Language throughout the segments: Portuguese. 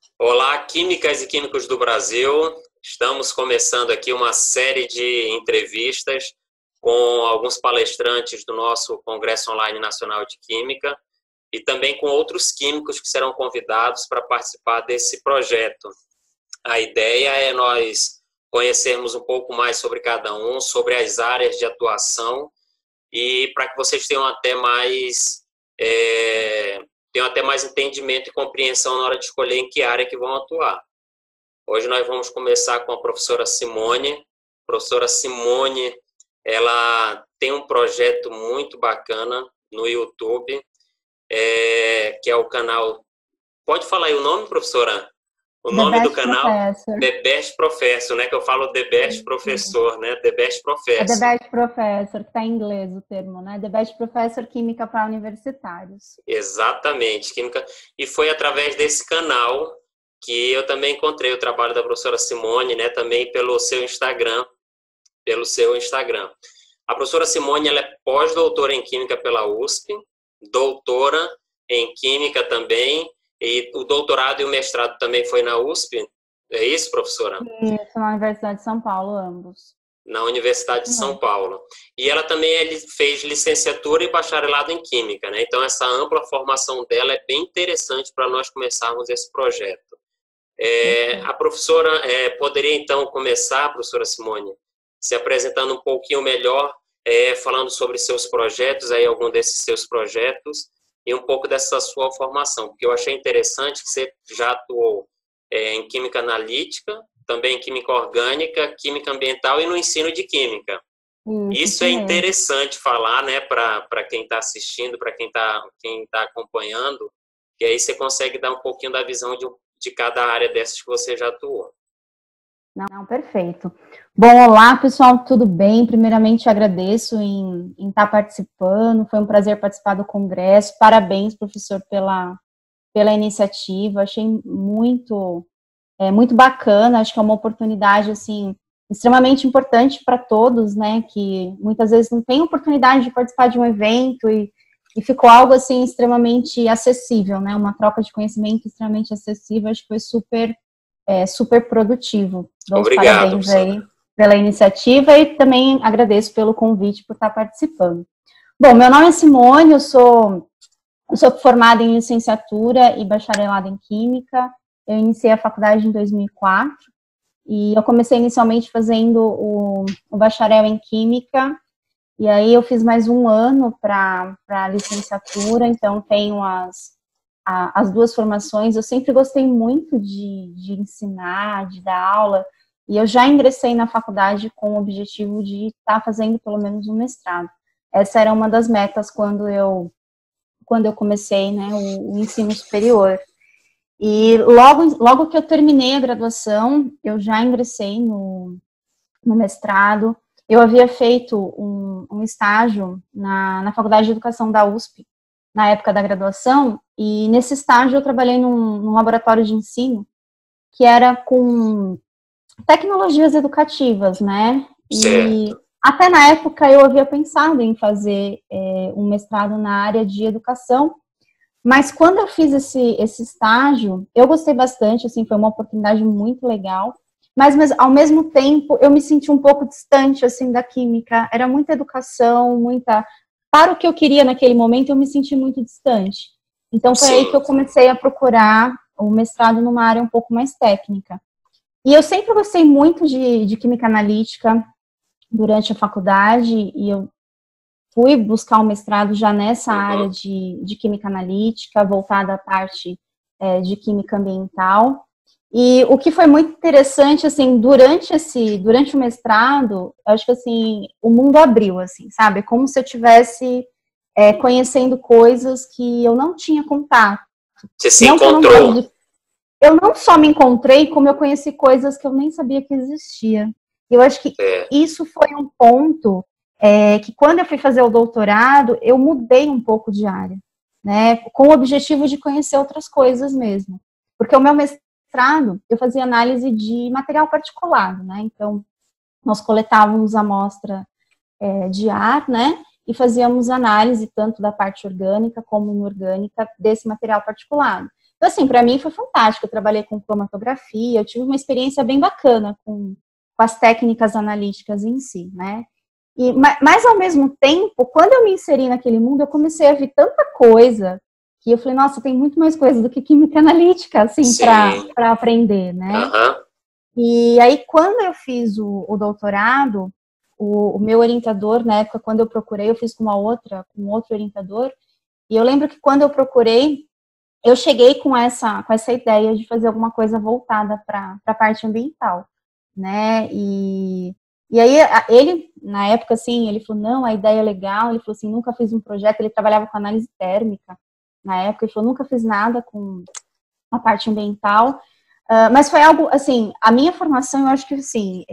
Olá, químicas e químicos do Brasil. Estamos começando aqui uma série de entrevistas com alguns palestrantes do nosso Congresso Online Nacional de Química e também com outros químicos que serão convidados para participar desse projeto. A ideia é nós conhecermos um pouco mais sobre cada um, sobre as áreas de atuação e para que vocês tenham até mais entendimento e compreensão na hora de escolher em que área que vão atuar. Hoje nós vamos começar com a professora Simone. A professora Simone, ela tem um projeto muito bacana no YouTube, que é o canal... Pode falar aí o nome, professora? O nome do canal? Professor. The Best Professor, né? Que eu falo The Best Professor, né? The Best Professor. É The Best Professor, que está em inglês o termo, né? The Best Professor Química para Universitários. Exatamente, Química. E foi através desse canal que eu também encontrei o trabalho da professora Simone, né? Também pelo seu Instagram. A professora Simone, ela é pós-doutora em Química pela USP, doutora em Química também, e o doutorado e o mestrado também foi na USP. É isso, professora? Isso, na Universidade de São Paulo, ambos. Na Universidade de São Paulo. E ela também fez licenciatura e bacharelado em Química, né? Então, essa ampla formação dela é bem interessante para nós começarmos esse projeto. A professora poderia, então, começar, professora Simone, se apresentando um pouquinho melhor, falando sobre seus projetos, aí algum desses seus projetos, e um pouco dessa sua formação, porque eu achei interessante que você já atuou em Química Analítica, também em Química Orgânica, Química Ambiental e no ensino de Química. Isso é interessante falar, né, para quem está assistindo, para quem tá acompanhando, que aí você consegue dar um pouquinho da visão de cada área dessas que você já atuou. Não, perfeito. Bom, olá, pessoal, tudo bem? Primeiramente, agradeço em estar participando, foi um prazer participar do congresso. Parabéns, professor, pela iniciativa, achei muito bacana, acho que é uma oportunidade, assim, extremamente importante para todos, né, que muitas vezes não tem oportunidade de participar de um evento e ficou algo, assim, extremamente acessível, né, uma troca de conhecimento extremamente acessível, acho que foi super produtivo. Dou os parabéns aí pela iniciativa e também agradeço pelo convite por estar participando. Bom, meu nome é Simone, eu sou formada em licenciatura e bacharelado em Química. Eu iniciei a faculdade em 2004 e eu comecei inicialmente fazendo o bacharel em Química e aí eu fiz mais um ano para a licenciatura, então tenho as duas formações. Eu sempre gostei muito de ensinar, de dar aula, e eu já ingressei na faculdade com o objetivo de estar fazendo pelo menos um mestrado. Essa era uma das metas quando eu comecei, né, o ensino superior. E logo que eu terminei a graduação, eu já ingressei no mestrado. Eu havia feito um estágio na Faculdade de Educação da USP, na época da graduação, e nesse estágio eu trabalhei num laboratório de ensino que era com tecnologias educativas, né? E até na época eu havia pensado em fazer um mestrado na área de educação, mas quando eu fiz esse estágio, eu gostei bastante, assim, foi uma oportunidade muito legal, mas ao mesmo tempo eu me senti um pouco distante, assim, da química. Era muita educação, para o que eu queria naquele momento, eu me senti muito distante. Então foi aí que eu comecei a procurar o mestrado numa área um pouco mais técnica. E eu sempre gostei muito de química analítica durante a faculdade, e eu fui buscar um mestrado já nessa área de química analítica, voltada à parte de química ambiental. E o que foi muito interessante, assim, durante o mestrado, acho que, assim, o mundo abriu, assim, sabe? Como se eu estivesse conhecendo coisas que eu não tinha contato. Você se encontrou. Eu não só me encontrei, como eu conheci coisas que eu nem sabia que existia. Eu acho que isso foi um ponto que quando eu fui fazer o doutorado, eu mudei um pouco de área, né? Com o objetivo de conhecer outras coisas mesmo. Porque o meu mestrado, eu fazia análise de material particulado, né? Então, nós coletávamos amostra de ar, né? E fazíamos análise tanto da parte orgânica como inorgânica desse material particulado. Então, assim, para mim foi fantástico. Eu trabalhei com cromatografia, eu tive uma experiência bem bacana com as técnicas analíticas em si, né? Mas, ao mesmo tempo, quando eu me inseri naquele mundo, eu comecei a ver tanta coisa que eu falei, nossa, tem muito mais coisa do que química analítica, assim, para aprender, né? Uhum. E aí, quando eu fiz o doutorado, o meu orientador, na época, quando eu procurei, eu fiz com um outro orientador, e eu lembro que quando eu procurei, eu cheguei com essa ideia de fazer alguma coisa voltada para a parte ambiental, né? E aí, ele, na época, assim, ele falou, não, a ideia é legal, ele falou assim, nunca fiz um projeto, ele trabalhava com análise térmica, na época, ele falou, nunca fiz nada com a parte ambiental, mas foi algo, assim, a minha formação, eu acho que, assim,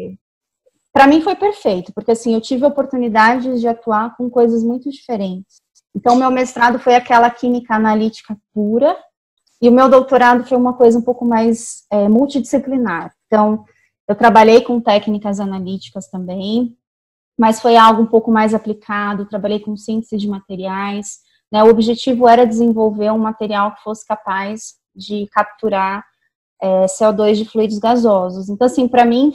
para mim foi perfeito, porque, assim, eu tive oportunidades de atuar com coisas muito diferentes. Então, meu mestrado foi aquela química analítica pura, e o meu doutorado foi uma coisa um pouco mais multidisciplinar. Então, eu trabalhei com técnicas analíticas também, mas foi algo um pouco mais aplicado, trabalhei com síntese de materiais, né? O objetivo era desenvolver um material que fosse capaz de capturar CO2 de fluidos gasosos. Então, assim, para mim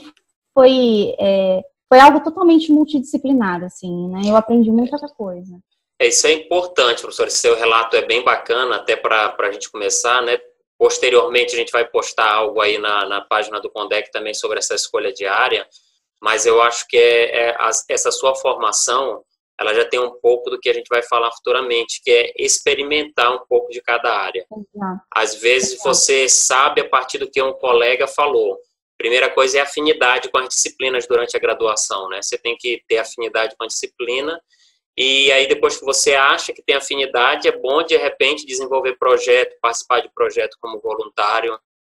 foi algo totalmente multidisciplinar, assim, né? Eu aprendi muita coisa. Isso é importante, professor. Esse seu relato é bem bacana, até para a gente começar, né? Posteriormente, a gente vai postar algo aí na página do Condec também sobre essa escolha de área, mas eu acho que essa sua formação, ela já tem um pouco do que a gente vai falar futuramente, que é experimentar um pouco de cada área. Exato. Às vezes, você sabe a partir do que um colega falou. Primeira coisa é afinidade com as disciplinas durante a graduação, né? Você tem que ter afinidade com a disciplina. E aí, depois que você acha que tem afinidade, é bom, de repente, desenvolver projeto, participar de projeto como voluntário,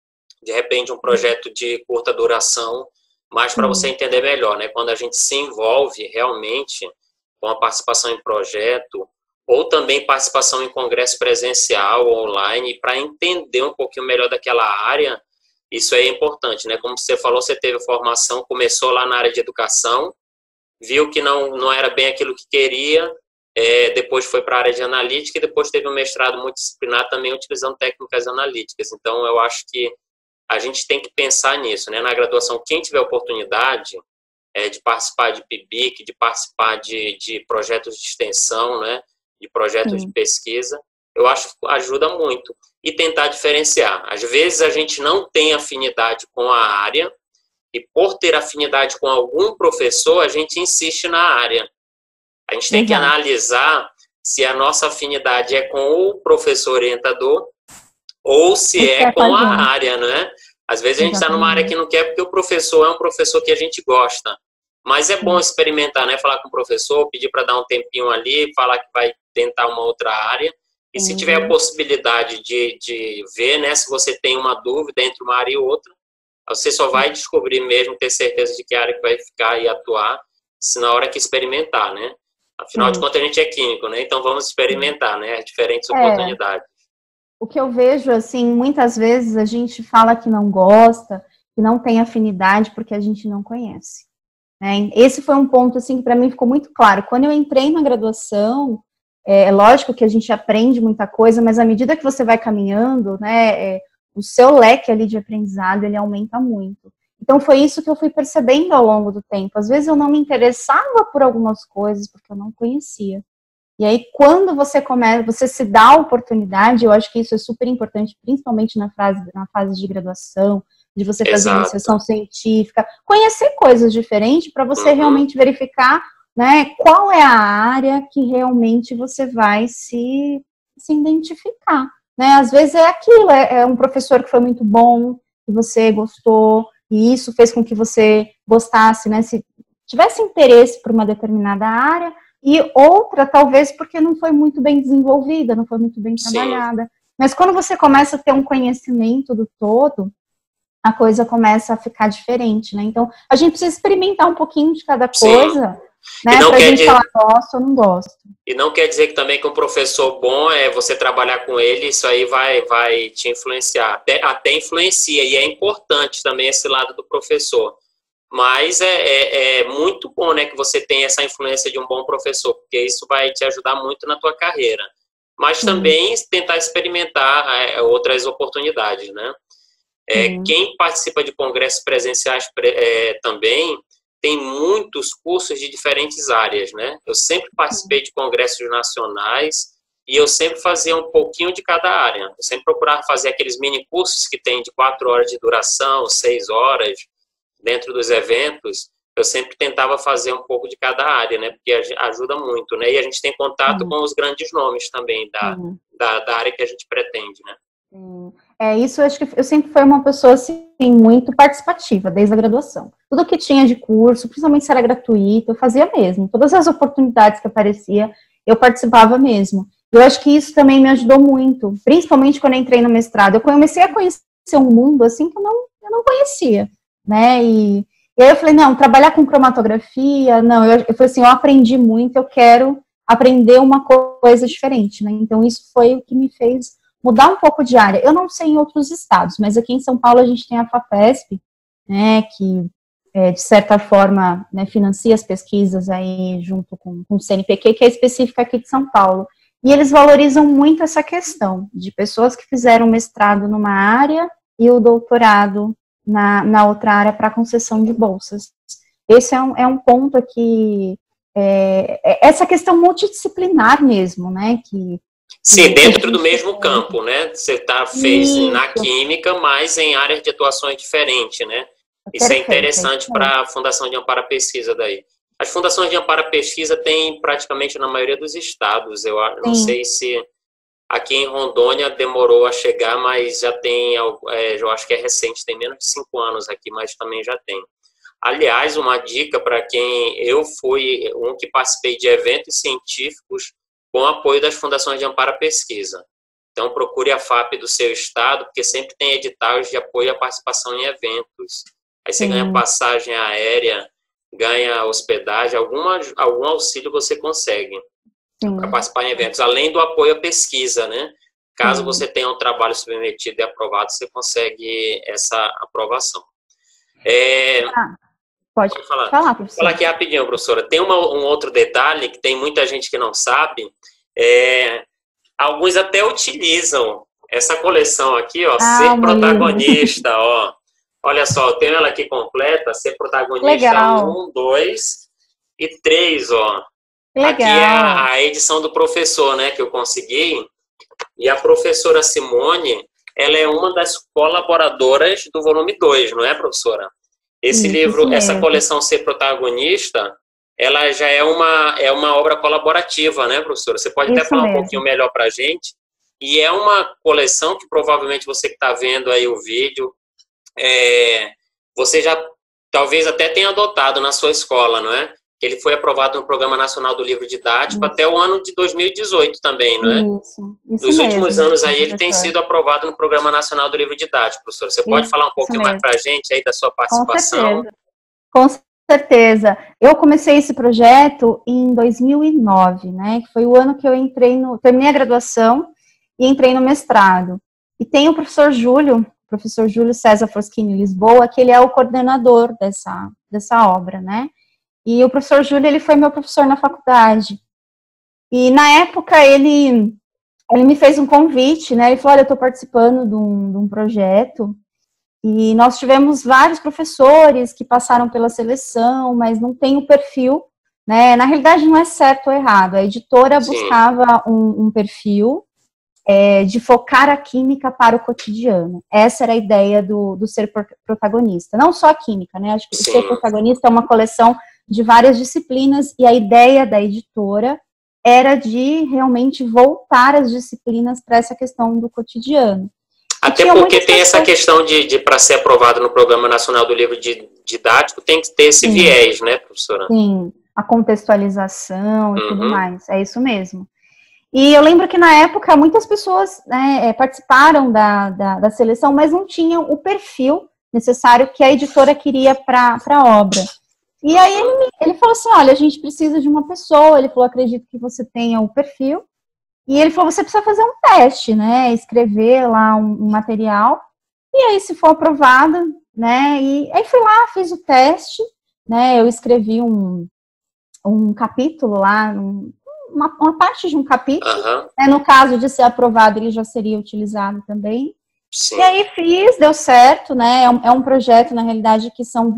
de repente, um projeto de curta duração, mas para você entender melhor, né? Quando a gente se envolve realmente com a participação em projeto, ou também participação em congresso presencial ou online, para entender um pouquinho melhor daquela área, isso aí é importante, né? Como você falou, você teve formação, começou lá na área de educação, viu que não era bem aquilo que queria, depois foi para a área de analítica e depois teve um mestrado multidisciplinar também utilizando técnicas analíticas. Então, eu acho que a gente tem que pensar nisso, né? Na graduação, quem tiver oportunidade de participar de PIBIC, de participar de projetos de extensão, né? De projetos de pesquisa, eu acho que ajuda muito. E tentar diferenciar. Às vezes, a gente não tem afinidade com a área, e por ter afinidade com algum professor, a gente insiste na área. A gente tem que analisar se a nossa afinidade é com o professor orientador ou se é com a área, né? Às vezes a gente está numa área que não quer porque o professor é um professor que a gente gosta. Mas é bom experimentar, né? Falar com o professor, pedir para dar um tempinho ali, falar que vai tentar uma outra área. E se tiver a possibilidade de ver, né? Se você tem uma dúvida entre uma área e outra, você só vai descobrir mesmo, ter certeza de que área que vai ficar e atuar, se na hora que experimentar, né? Afinal de contas, a gente é químico, né? Então, vamos experimentar, né? As diferentes oportunidades. O que eu vejo, assim, muitas vezes a gente fala que não gosta, que não tem afinidade, porque a gente não conhece. Né? Esse foi um ponto, assim, que para mim ficou muito claro. Quando eu entrei na graduação, é lógico que a gente aprende muita coisa, mas à medida que você vai caminhando, né, o seu leque ali de aprendizado, ele aumenta muito. Então, foi isso que eu fui percebendo ao longo do tempo. Às vezes, eu não me interessava por algumas coisas, porque eu não conhecia. E aí, quando você começa, você se dá a oportunidade, eu acho que isso é super importante, principalmente na fase de graduação, de você fazer iniciação científica, conhecer coisas diferentes para você realmente verificar, né, qual é a área que realmente você vai se identificar. Né? Às vezes é aquilo, é um professor que foi muito bom, que você gostou, e isso fez com que você gostasse, né? Se tivesse interesse por uma determinada área, e outra, talvez, porque não foi muito bem desenvolvida, não foi muito bem trabalhada. Mas quando você começa a ter um conhecimento do todo, a coisa começa a ficar diferente, né? Então, a gente precisa experimentar um pouquinho de cada coisa, né? Pra gente falar, gosto ou não gosto. E não quer dizer que também que um professor bom é você trabalhar com ele, isso aí vai te influenciar. Até influencia, e é importante também esse lado do professor. Mas é muito bom, né, que você tenha essa influência de um bom professor, porque isso vai te ajudar muito na tua carreira. mas também tentar experimentar outras oportunidades, né? Quem participa de congressos presenciais também tem muitos cursos de diferentes áreas, né? Eu sempre participei de congressos nacionais e eu sempre fazia um pouquinho de cada área. Eu sempre procurava fazer aqueles mini cursos que tem de 4 horas de duração, 6 horas, dentro dos eventos. Eu sempre tentava fazer um pouco de cada área, né? Porque ajuda muito, né? E a gente tem contato com os grandes nomes também da área que a gente pretende, né? Isso eu acho que eu sempre fui uma pessoa, assim, muito participativa, desde a graduação. Tudo que tinha de curso, principalmente se era gratuito, eu fazia mesmo. Todas as oportunidades que aparecia, eu participava mesmo. Eu acho que isso também me ajudou muito, principalmente quando eu entrei no mestrado. Eu comecei a conhecer um mundo, assim, que eu não conhecia, né? E aí eu falei, não, trabalhar com cromatografia, não, eu falei assim, eu aprendi muito, eu quero aprender uma coisa diferente, né? Então isso foi o que me fez mudar um pouco de área. Eu não sei em outros estados, mas aqui em São Paulo a gente tem a FAPESP, né, que de certa forma, né, financia as pesquisas aí junto com o CNPq, que é específica aqui de São Paulo. E eles valorizam muito essa questão de pessoas que fizeram mestrado numa área e o doutorado na outra área para concessão de bolsas. Esse é um ponto aqui, essa questão multidisciplinar mesmo, né, Sim, dentro do mesmo campo, né? Você fez na química, mas em áreas de atuações diferentes, né? Isso é interessante para a Fundação de Amparo à Pesquisa daí. As fundações de amparo à pesquisa tem praticamente na maioria dos estados. Eu não sei se aqui em Rondônia demorou a chegar, mas já tem, eu acho que é recente, tem menos de 5 anos aqui, mas também já tem. Aliás, uma dica para quem eu fui um que participei de eventos científicos com apoio das fundações de amparo à pesquisa. Então, procure a FAP do seu estado, porque sempre tem editais de apoio à participação em eventos. Aí você ganha passagem aérea, ganha hospedagem, algum auxílio você consegue para participar em eventos, além do apoio à pesquisa, né? Caso você tenha um trabalho submetido e aprovado, você consegue essa aprovação. Pode falar, professora. Vou falar aqui rapidinho, professora. Tem um outro detalhe que tem muita gente que não sabe. Alguns até utilizam essa coleção aqui, ó, Ser Protagonista, ó. Olha só, eu tenho ela aqui completa, Ser Protagonista. Legal. 1, 2 e 3, ó. Legal. Aqui é a edição do professor, né, que eu consegui. E a professora Simone, ela é uma das colaboradoras do volume 2, não é, professora? Esse livro, essa coleção Ser Protagonista, ela já é uma obra colaborativa, né, professora? Você pode até falar um pouquinho melhor para a gente. E é uma coleção que provavelmente você que está vendo aí o vídeo, você já talvez até tenha adotado na sua escola, não é? Ele foi aprovado no Programa Nacional do Livro Didático até o ano de 2018 também, não é? Isso Nos últimos anos aí ele tem sido aprovado no Programa Nacional do Livro Didático, professor. Você pode falar um pouquinho mais para a gente aí da sua participação? Com certeza. Eu comecei esse projeto em 2009, né? Que foi o ano que eu terminei a graduação e entrei no mestrado. E tem o professor Júlio César Foschini Lisboa, que ele é o coordenador dessa obra, né? E o professor Júlio, ele foi meu professor na faculdade. E na época ele me fez um convite, né? Ele falou, olha, eu estou participando de um projeto e nós tivemos vários professores que passaram pela seleção, mas não tem o perfil, né? Na realidade não é certo ou errado. A editora buscava um perfil de focar a química para o cotidiano. Essa era a ideia do Ser Protagonista. Não só a química, né? Acho que o Ser Protagonista é uma coleção de várias disciplinas, e a ideia da editora era de realmente voltar as disciplinas para essa questão do cotidiano. Até porque tem essa questão de para ser aprovado no Programa Nacional do Livro Didático, tem que ter esse viés, né, professora? Sim, a contextualização e tudo mais, é isso mesmo. E eu lembro que na época muitas pessoas, né, participaram da seleção, mas não tinham o perfil necessário que a editora queria para a obra. E aí ele falou assim, olha, a gente precisa de uma pessoa. Ele falou, acredito que você tenha o perfil. E ele falou, você precisa fazer um teste, né, escrever lá um material. E aí, se for aprovada, né, e aí fui lá, fiz o teste, né, eu escrevi um capítulo lá, uma parte de um capítulo, Aham. né? No caso de ser aprovado, ele já seria utilizado também. Sim. E aí fiz, deu certo, né? É um projeto, na realidade, que são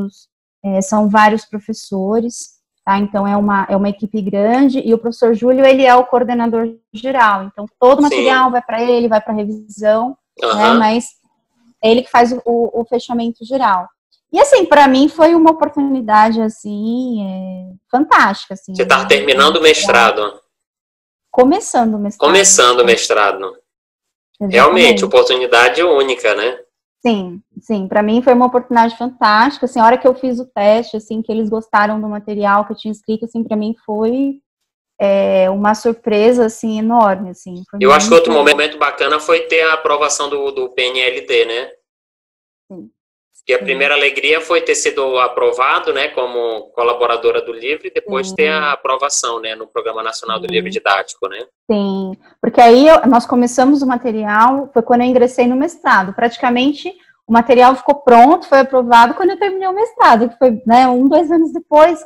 vários professores, tá? Então é uma equipe grande, e o professor Júlio, ele é o coordenador geral. Então todo o material vai para ele, vai para revisão, né? Mas é ele que faz o fechamento geral. E assim, para mim foi uma oportunidade assim, fantástica, assim. Você está terminando o mestrado? Começando o mestrado. Começando o mestrado. Exatamente. Realmente, oportunidade única, né? Sim, para mim foi uma oportunidade fantástica, assim, a hora que eu fiz o teste, assim, que eles gostaram do material que eu tinha escrito, assim, para mim foi uma surpresa, assim, enorme, assim. Eu acho que outro momento bacana foi ter a aprovação do PNLD, né? Sim. E a primeira alegria foi ter sido aprovado, né, como colaboradora do livro, e depois ter a aprovação, né, no Programa Nacional do Livro Didático, né? Sim, porque aí nós começamos o material, foi quando eu ingressei no mestrado. Praticamente o material ficou pronto, foi aprovado quando eu terminei o mestrado, que foi, né, 2 anos depois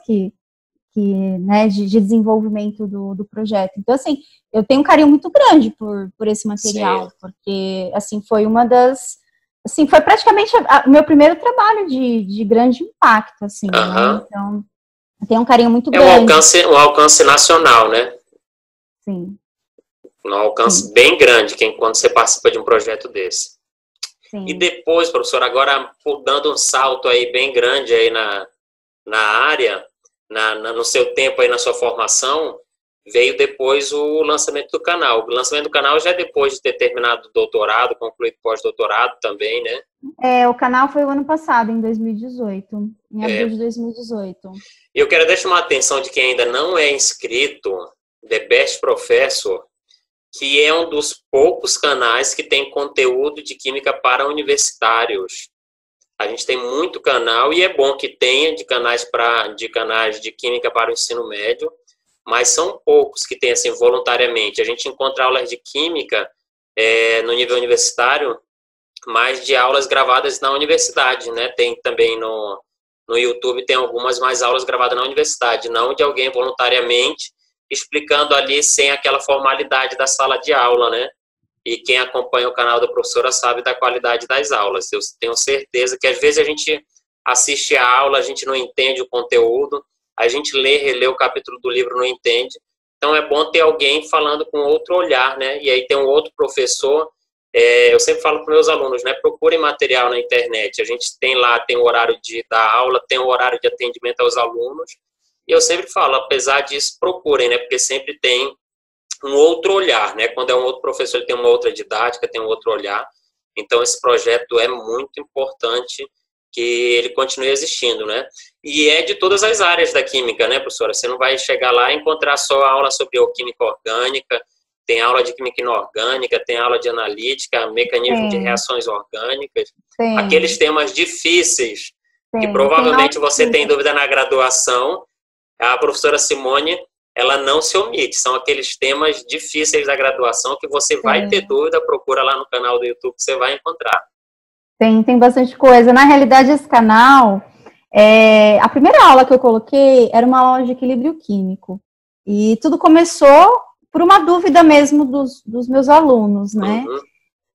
né, de desenvolvimento do projeto. Então, assim, eu tenho um carinho muito grande por esse material, sim, porque, assim, foi uma das... Assim, foi praticamente o meu primeiro trabalho de grande impacto, assim, né? Então, eu tenho um carinho muito grande. Um alcance nacional, né? Sim. Um alcance bem grande quando você participa de um projeto desse. Sim. E depois, professor, agora dando um salto aí bem grande aí na área, no seu tempo aí na sua formação, veio depois o lançamento do canal. O lançamento do canal já é depois de ter terminado o doutorado, concluído pós-doutorado também, né? O canal foi o ano passado, em 2018, em abril de 2018. Eu quero deixar uma atenção de quem ainda não é inscrito, The Best Professor, que é um dos poucos canais que tem conteúdo de química para universitários. A gente tem muito canal, e é bom que tenha de canais de química para o ensino médio, mas são poucos que tem assim voluntariamente. A gente encontra aulas de química no nível universitário, mas de aulas gravadas na universidade, né? Tem também no YouTube, tem algumas mais aulas gravadas na universidade, não de alguém voluntariamente explicando ali sem aquela formalidade da sala de aula, né? E quem acompanha o canal da professora sabe da qualidade das aulas. Eu tenho certeza que às vezes a gente assiste a aula, a gente não entende o conteúdo, a gente relê o capítulo do livro, não entende. Então é bom ter alguém falando com outro olhar, né? E aí tem um outro professor. Eu sempre falo para meus alunos, né? Procurem material na internet. A gente tem o horário da aula, tem o horário de atendimento aos alunos. E eu sempre falo, apesar disso, procurem, né? Porque sempre tem um outro olhar, né? Quando é um outro professor, ele tem uma outra didática, tem um outro olhar. Então esse projeto é muito importante que ele continue existindo, né? E é de todas as áreas da química, né, professora? Você não vai chegar lá e encontrar só aula sobre bioquímica orgânica, tem aula de química inorgânica, tem aula de analítica, mecanismo de reações orgânicas, aqueles temas difíceis que provavelmente você tem dúvida na graduação, a professora Simone, ela não se omite, são aqueles temas difíceis da graduação que você vai ter dúvida, procura lá no canal do YouTube que você vai encontrar. Tem bastante coisa. Na realidade, esse canal, a primeira aula que eu coloquei era uma aula de equilíbrio químico. E tudo começou por uma dúvida mesmo dos meus alunos, né? Uhum.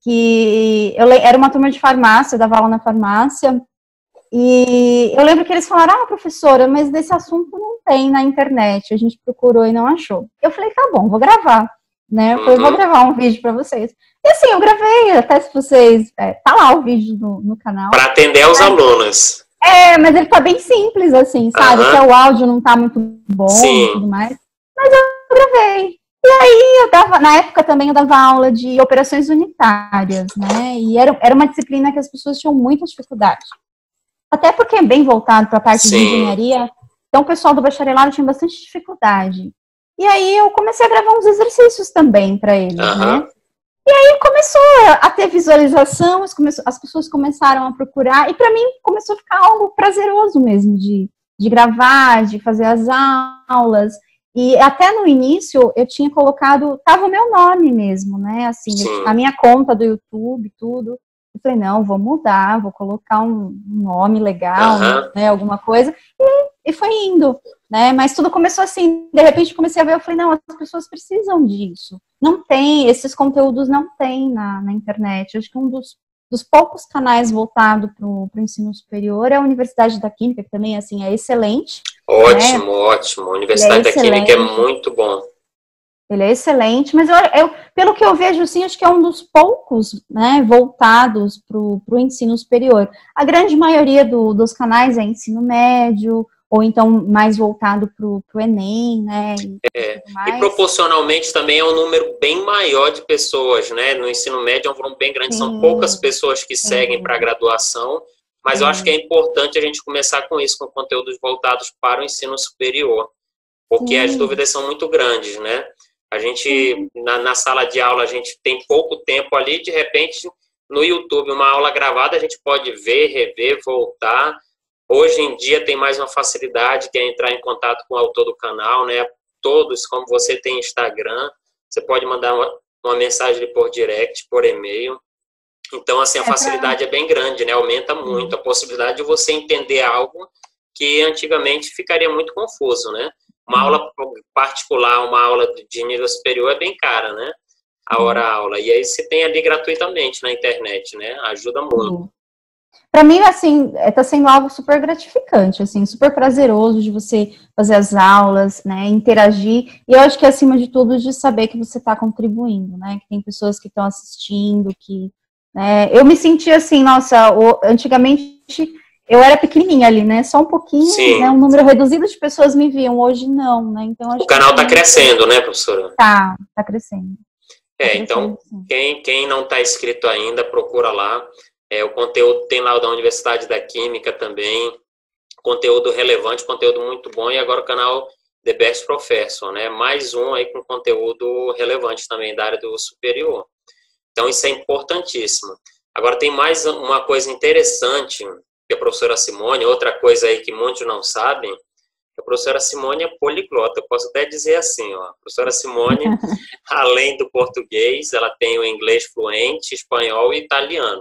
Que era uma turma de farmácia, eu dava aula na farmácia, e eu lembro que eles falaram, professora, mas desse assunto não tem na internet, a gente procurou e não achou. Eu falei, tá bom, vou gravar, né? Eu falei, vou gravar um vídeo para vocês. E assim, eu gravei, até se vocês... tá lá o vídeo no canal. Para atender aos alunos. Mas ele tá bem simples, assim, sabe? Até o áudio não tá muito bom e tudo mais. Mas eu gravei. E aí, na época também eu dava aula de operações unitárias, né? E era uma disciplina que as pessoas tinham muita dificuldade. Até porque é bem voltado para a parte de engenharia. Então, o pessoal do bacharelado tinha bastante dificuldade. E aí, eu comecei a gravar uns exercícios também para eles, né? E aí, começou a ter visualização, as pessoas começaram a procurar. E para mim, começou a ficar algo prazeroso mesmo de gravar, de fazer as aulas. E até no início, eu tinha colocado, tava o meu nome mesmo, né? Assim, a minha conta do YouTube, tudo. Eu falei, não, vou mudar, vou colocar um nome legal, né, alguma coisa. E e foi indo, né? Mas tudo começou assim, de repente comecei a ver, eu falei, não, as pessoas precisam disso. Não tem, esses conteúdos não tem na internet. Eu acho que um dos poucos canais voltado para o ensino superior é a Universidade da Química, que também, assim, é excelente. Ótimo, né? ótimo. A Universidade da Química é muito bom. Ele é excelente, mas pelo que eu vejo, assim, acho que é um dos poucos, né, voltados para o ensino superior. A grande maioria dos canais é ensino médio, ou então mais voltado para o Enem, né? E proporcionalmente também é um número bem maior de pessoas, né? No ensino médio é um volume bem grande, Sim, são poucas pessoas que seguem para a graduação, mas eu acho que é importante a gente começar com isso, com conteúdos voltados para o ensino superior, porque as dúvidas são muito grandes, né? A gente, na sala de aula, a gente tem pouco tempo ali, de repente, no YouTube, uma aula gravada, a gente pode ver, rever, voltar. Hoje em dia tem mais uma facilidade, que é entrar em contato com o autor do canal, né? Todos, como você tem Instagram, você pode mandar uma mensagem por direct, por e-mail. Então, assim, a facilidade é bem grande, né? Aumenta muito a possibilidade de você entender algo que antigamente ficaria muito confuso, né? Uma aula particular, uma aula de nível superior é bem cara, né? A hora-aula. E aí você tem ali gratuitamente na internet, né? Ajuda muito. Para mim, assim, está sendo algo super gratificante, assim, super prazeroso de você fazer as aulas, né, interagir, e eu acho que, acima de tudo, de saber que você está contribuindo, né, que tem pessoas que estão assistindo, né, eu me senti assim, nossa, antigamente eu era pequenininha ali, né, só um pouquinho, né, um número reduzido de pessoas me viam, hoje não, né, então... O canal está crescendo, né, professora? Tá crescendo. Então, quem não está inscrito ainda, procura lá. O conteúdo tem lá o da Universidade da Química também, conteúdo relevante, conteúdo muito bom, e agora o canal The Best Professor, né? Mais um aí com conteúdo relevante também da área do superior. Então, isso é importantíssimo. Agora, tem mais uma coisa interessante, que a professora Simone, outra coisa aí que muitos não sabem, a professora Simone é poliglota. Eu posso até dizer assim, ó, a professora Simone, além do português, ela tem o inglês fluente, espanhol e italiano.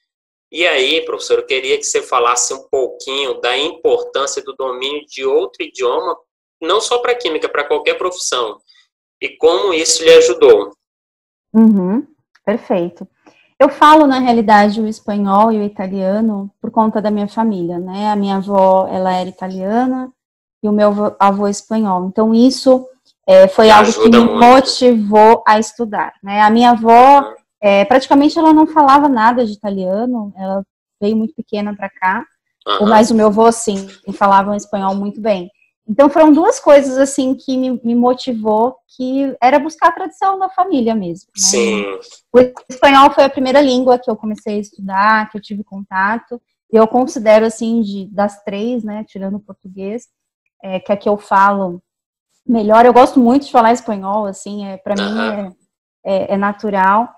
E aí, professor, eu queria que você falasse um pouquinho da importância do domínio de outro idioma, não só para química, para qualquer profissão, e como isso lhe ajudou. Perfeito. Eu falo, na realidade, o espanhol e o italiano por conta da minha família, né? A minha avó, ela era italiana e o meu avô espanhol. Então, isso foi algo que me motivou a estudar, né? A minha avó... praticamente ela não falava nada de italiano, ela veio muito pequena para cá, mas o meu avô, sim, falava um espanhol muito bem. Então, foram duas coisas, assim, que me motivou, que era buscar a tradição da família mesmo. Né? Sim. O espanhol foi a primeira língua que eu comecei a estudar, que eu tive contato, e eu considero, assim, das três, né, tirando o português, que é que eu falo melhor. Eu gosto muito de falar espanhol, assim, para mim é natural.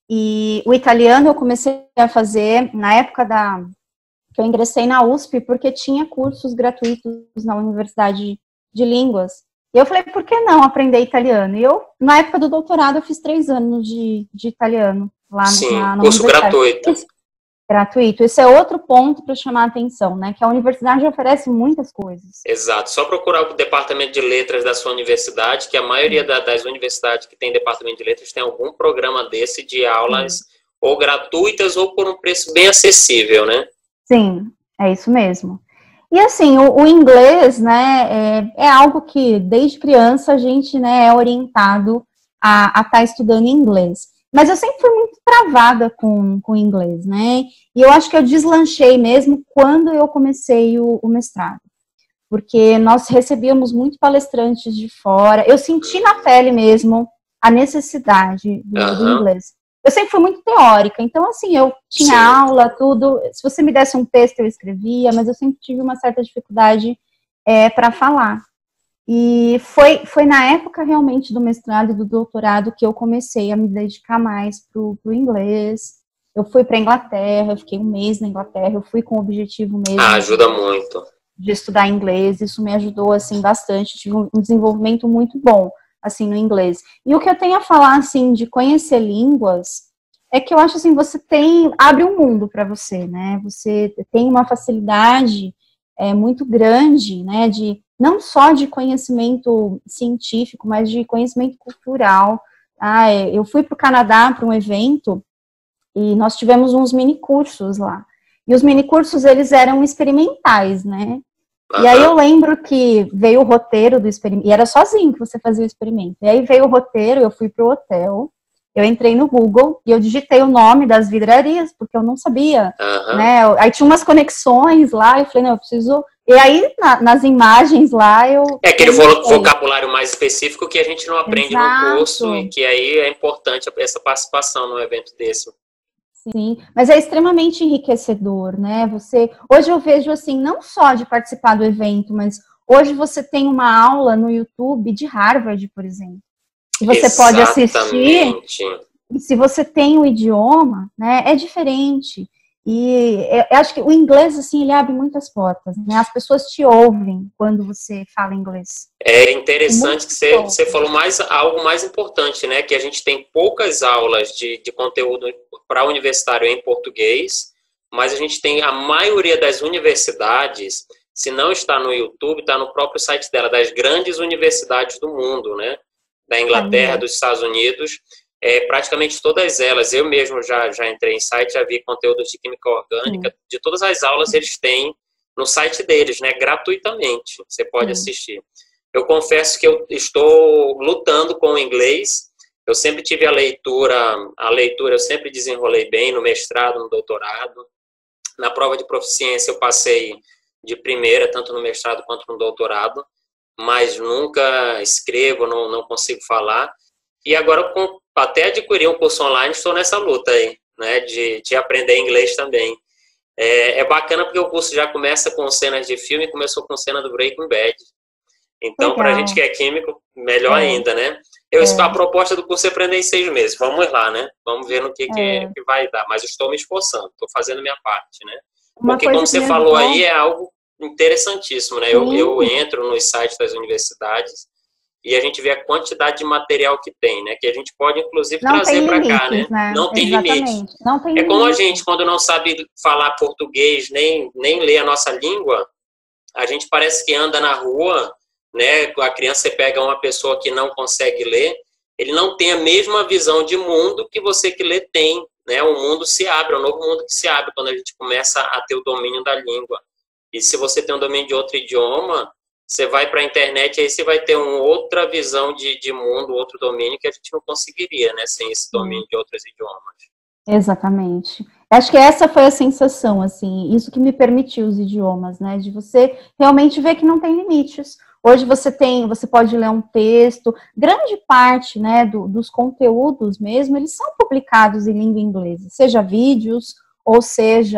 E o italiano eu comecei a fazer na época que eu ingressei na USP, porque tinha cursos gratuitos na Universidade de Línguas. E eu falei, por que não aprender italiano? E eu, na época do doutorado, eu fiz 3 anos de italiano lá na curso gratuito. Gratuito. Esse é outro ponto para chamar a atenção, né? Que a universidade oferece muitas coisas. Exato. Só procurar o departamento de letras da sua universidade, que a maioria das universidades que tem departamento de letras tem algum programa desse de aulas ou gratuitas ou por um preço bem acessível, né? Sim, é isso mesmo. E assim, o inglês, né, é algo que desde criança a gente, né, é orientado a estar estudando inglês. Mas eu sempre fui muito travada com o inglês, né? E eu acho que eu deslanchei mesmo quando eu comecei o mestrado. Porque nós recebíamos muito palestrantes de fora. Eu senti na pele mesmo a necessidade do inglês. Eu sempre fui muito teórica, então assim, eu tinha aula, tudo. Se você me desse um texto, eu escrevia, mas eu sempre tive uma certa dificuldade para falar. E foi na época realmente do mestrado e do doutorado que eu comecei a me dedicar mais pro inglês. Eu fui para a Inglaterra, eu fiquei 1 mês na Inglaterra, eu fui com o objetivo mesmo. Ajuda muito. De estudar inglês, isso me ajudou, assim, bastante, tive um desenvolvimento muito bom, assim, no inglês. E o que eu tenho a falar, assim, de conhecer línguas, é que eu acho, assim, abre um mundo para você, né? Você tem uma facilidade muito grande, né, não só de conhecimento científico, mas de conhecimento cultural. Eu fui para o Canadá para um evento e nós tivemos uns minicursos lá. E os minicursos, eles eram experimentais, né? E aí eu lembro que veio o roteiro do experimento, e era sozinho que você fazia o experimento. E aí veio o roteiro, eu fui pro hotel, eu entrei no Google e eu digitei o nome das vidrarias, porque eu não sabia, né? Aí tinha umas conexões lá, eu falei, não, eu preciso... E aí, nas imagens lá, eu... É aquele vocabulário mais específico que a gente não aprende no curso, e que aí é importante essa participação num evento desse. Sim, mas é extremamente enriquecedor, né? Hoje eu vejo assim, não só de participar do evento, mas hoje você tem uma aula no YouTube de Harvard, por exemplo. E você pode assistir, e se você tem o idioma, né, é diferente. E eu acho que o inglês, assim, ele abre muitas portas, né? As pessoas te ouvem quando você fala inglês. É interessante que você falou algo mais importante, né? Que a gente tem poucas aulas de conteúdo para universitário em português, mas a gente tem a maioria das universidades, se não está no YouTube, está no próprio site dela, das grandes universidades do mundo, né? Da Inglaterra, dos Estados Unidos. Praticamente todas elas, eu mesmo já entrei em site, já vi conteúdos de química orgânica, de todas as aulas eles têm no site deles, né, gratuitamente, você pode assistir. Eu confesso que eu estou lutando com o inglês, eu sempre tive a leitura eu sempre desenrolei bem no mestrado, no doutorado, na prova de proficiência eu passei de primeira, tanto no mestrado quanto no doutorado, mas nunca escrevo, não consigo falar, e agora até adquirir um curso online, estou nessa luta aí, né, de aprender inglês também. É bacana porque o curso já começa com cenas de filme, começou com cena do Breaking Bad. Então, para a gente que é químico, melhor ainda, né? A proposta do curso é aprender em 6 meses. Vamos lá, né? Vamos ver no que vai dar. Mas eu estou me esforçando, estou fazendo a minha parte, né? Porque, como você falou aí, é algo interessantíssimo, né? Eu entro nos sites das universidades e a gente vê a quantidade de material que tem, né? Que a gente pode, inclusive, trazer para cá, né? Não tem limite. É como a gente, quando não sabe falar português, nem ler a nossa língua, a gente parece que anda na rua, né? A criança pega uma pessoa que não consegue ler, ele não tem a mesma visão de mundo que você que lê tem, né? O mundo se abre, é um novo mundo que se abre quando a gente começa a ter o domínio da língua. E se você tem um domínio de outro idioma, você vai para a internet, aí você vai ter uma outra visão de mundo, outro domínio que a gente não conseguiria, né, sem esse domínio de outros idiomas. Exatamente. Acho que essa foi a sensação, assim, isso que me permitiu os idiomas, né, de você realmente ver que não tem limites. Hoje você pode ler um texto, grande parte, né, dos conteúdos mesmo, eles são publicados em língua inglesa, seja vídeos, ou seja,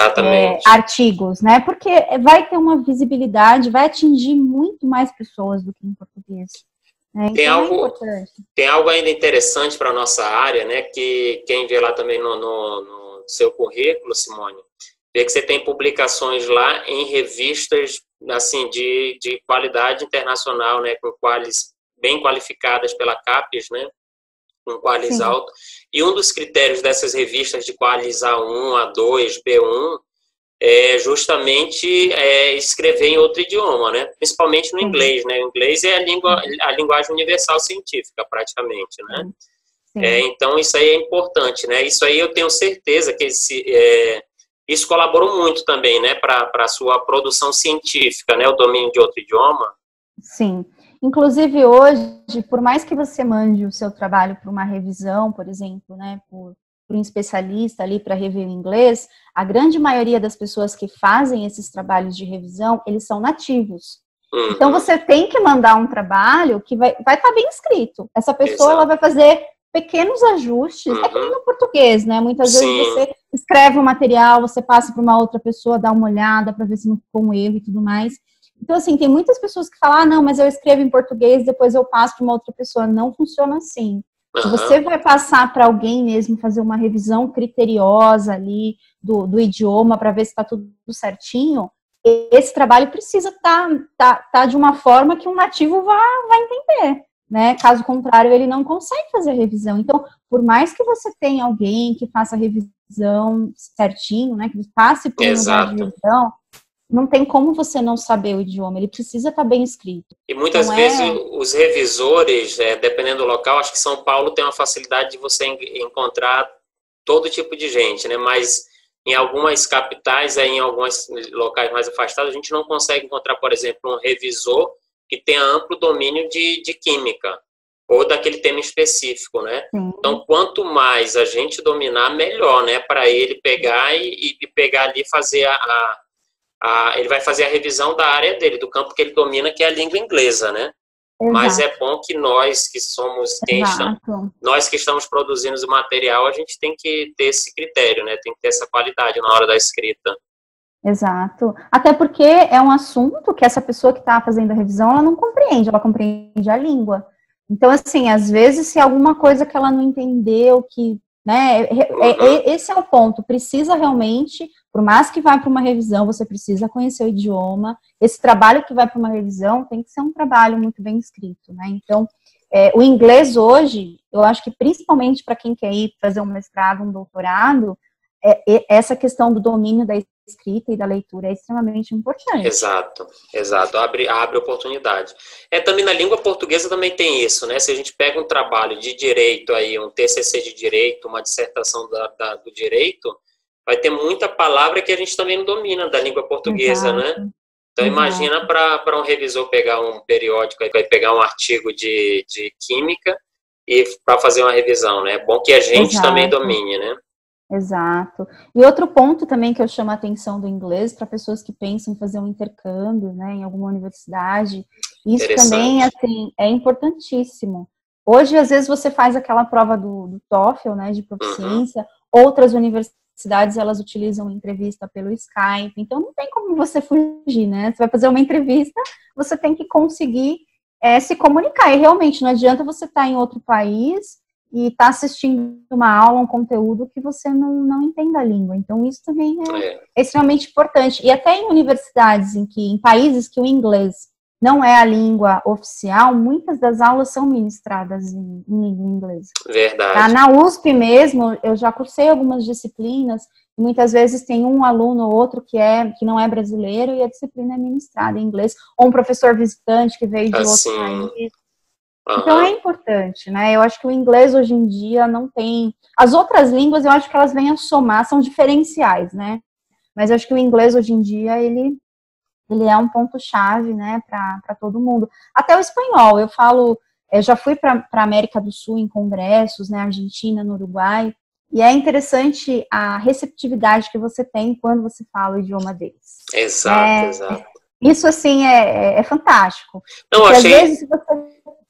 artigos, né? Porque vai ter uma visibilidade, vai atingir muito mais pessoas do que em português. Né? Então, tem algo ainda interessante para a nossa área, né? Que quem vê lá também no seu currículo, Simone, vê que você tem publicações lá em revistas assim, de qualidade internacional, né? Com bem qualificadas pela CAPES, né? Com Qualis alto. E um dos critérios dessas revistas de Qualis A1, A2, B1 é justamente escrever em outro idioma, né? Principalmente no inglês, né? O inglês é a linguagem universal científica, praticamente, né? Então, isso aí é importante, né? Isso aí eu tenho certeza que isso colaborou muito também, né? Para a sua produção científica, né? O domínio de outro idioma. Sim. Inclusive, hoje, por mais que você mande o seu trabalho para uma revisão, por exemplo, né, por um especialista ali para rever o inglês, a grande maioria das pessoas que fazem esses trabalhos de revisão, eles são nativos. Então, você tem que mandar um trabalho que vai estar bem escrito. Essa pessoa ela vai fazer pequenos ajustes, é como no português, né? Muitas vezes você escreve um material, você passa para uma outra pessoa, dá uma olhada para ver se não ficou um erro e tudo mais. Então, assim, tem muitas pessoas que falam, não, mas eu escrevo em português, depois eu passo para uma outra pessoa. Não funciona assim. Se você vai passar para alguém mesmo, fazer uma revisão criteriosa ali do idioma para ver se está tudo certinho, esse trabalho precisa tá de uma forma que um nativo vai entender, né? Caso contrário, ele não consegue fazer a revisão. Então, por mais que você tenha alguém que faça a revisão certinho, né? Que passe por um lugar de revisão, não tem como você não saber o idioma, ele precisa estar bem escrito. E muitas vezes os revisores, dependendo do local, acho que São Paulo tem uma facilidade de você encontrar todo tipo de gente, né? Mas em algumas capitais, em alguns locais mais afastados, a gente não consegue encontrar, por exemplo, um revisor que tenha amplo domínio de química ou daquele tema específico, né? Sim. Então, quanto mais a gente dominar, melhor, né? Para ele pegar e pegar ali e fazer ele vai fazer a revisão da área dele, do campo que ele domina, que é a língua inglesa, né? Exato. Mas é bom que nós que somos nós que estamos produzindo o material, a gente tem que ter esse critério, né? Tem que ter essa qualidade na hora da escrita. Exato. Até porque é um assunto que essa pessoa que está fazendo a revisão, ela não compreende, ela compreende a língua. Então, assim, às vezes, se alguma coisa que ela não entendeu, que, né, esse é o ponto, precisa realmente, por mais que vá para uma revisão, você precisa conhecer o idioma, esse trabalho que vai para uma revisão tem que ser um trabalho muito bem escrito, né, então, o inglês hoje, eu acho que principalmente para quem quer ir fazer um mestrado, um doutorado, essa questão do domínio da escrita e da leitura é extremamente importante. Exato, abre oportunidade. Também na língua portuguesa também tem isso, né? Se a gente pega um trabalho de direito aí, um TCC de direito, uma dissertação do direito, vai ter muita palavra que a gente também não domina da língua portuguesa, exato, né? Então, imagina para um revisor pegar um periódico, vai pegar um artigo de química e para fazer uma revisão, né? É bom que a gente também domine, né? Exato. E outro ponto também que eu chamo a atenção do inglês para pessoas que pensam em fazer um intercâmbio, né, em alguma universidade, isso também, assim, é importantíssimo. Hoje, às vezes, você faz aquela prova do TOEFL, né, de proficiência, outras universidades, elas utilizam entrevista pelo Skype, então não tem como você fugir, né, você vai fazer uma entrevista, você tem que conseguir se comunicar, e realmente não adianta você estar em outro país e está assistindo uma aula, um conteúdo que você não entende a língua. Então, isso também é extremamente importante. E até em universidades, em países que o inglês não é a língua oficial, muitas das aulas são ministradas em língua inglesa. Verdade. Tá? Na USP mesmo, eu já cursei algumas disciplinas, e muitas vezes tem um aluno ou outro que não é brasileiro, e a disciplina é ministrada em inglês, ou um professor visitante que veio de outro país. Então é importante, né? Eu acho que o inglês hoje em dia não tem... As outras línguas eu acho que elas vêm a somar, são diferenciais, né? Mas eu acho que o inglês hoje em dia, ele é um ponto-chave, né, para todo mundo. Até o espanhol, eu já fui para a América do Sul em congressos, né, Argentina, no Uruguai, e é interessante a receptividade que você tem quando você fala o idioma deles. Exato. Isso, assim, é fantástico. Não, porque, achei... Às vezes você...